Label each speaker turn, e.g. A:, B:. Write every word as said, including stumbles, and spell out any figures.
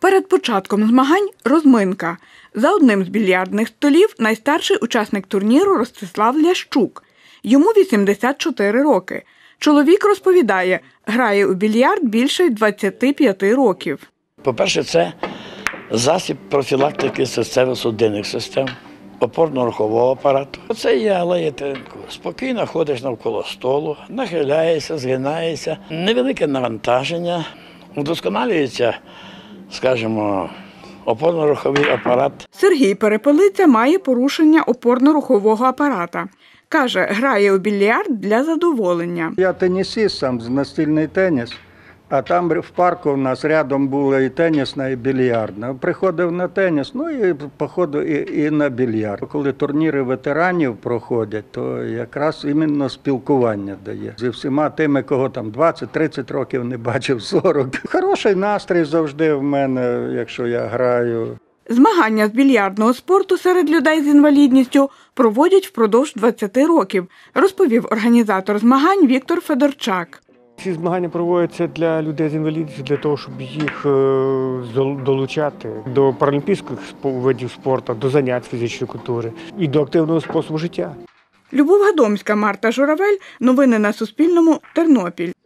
A: Перед початком змагань – розминка. За одним з більярдних столів найстарший учасник турніру Ростислав Лящук. Йому вісімдесят чотири роки. Чоловік розповідає, грає у більярд більше двадцяти п'яти років.
B: По-перше, це засіб профілактики серцево-судинних систем, опорно-рухового апарату. Це є алея, спокійно ходиш навколо столу, нахиляєшся, згинаєшся. Невелике навантаження, удосконалюється, скажімо, опорно-руховий апарат.
A: Сергій Перепелиця має порушення опорно-рухового апарата. Каже, грає у більярд для задоволення.
C: Я тенісист, сам з настільний теніс, а там в парку у нас рядом була і тенісна, і більярдна. Приходив на теніс, ну і походу і, і на більярд. Коли турніри ветеранів проходять, то якраз іменно спілкування дає. Зі всіма тими, кого там двадцять-тридцять років не бачив, сорок. Хороший настрій завжди в мене, якщо я граю.
A: Змагання з більярдного спорту серед людей з інвалідністю проводять впродовж двадцяти років, розповів організатор змагань Віктор Федорчак.
D: Ці змагання проводяться для людей з інвалідністю, для того, щоб їх долучати до паралімпійських видів спорту, до занять фізичної культури і до активного способу життя.
A: Любов Гадомська, Марта Журавель. Новини на Суспільному. Тернопіль.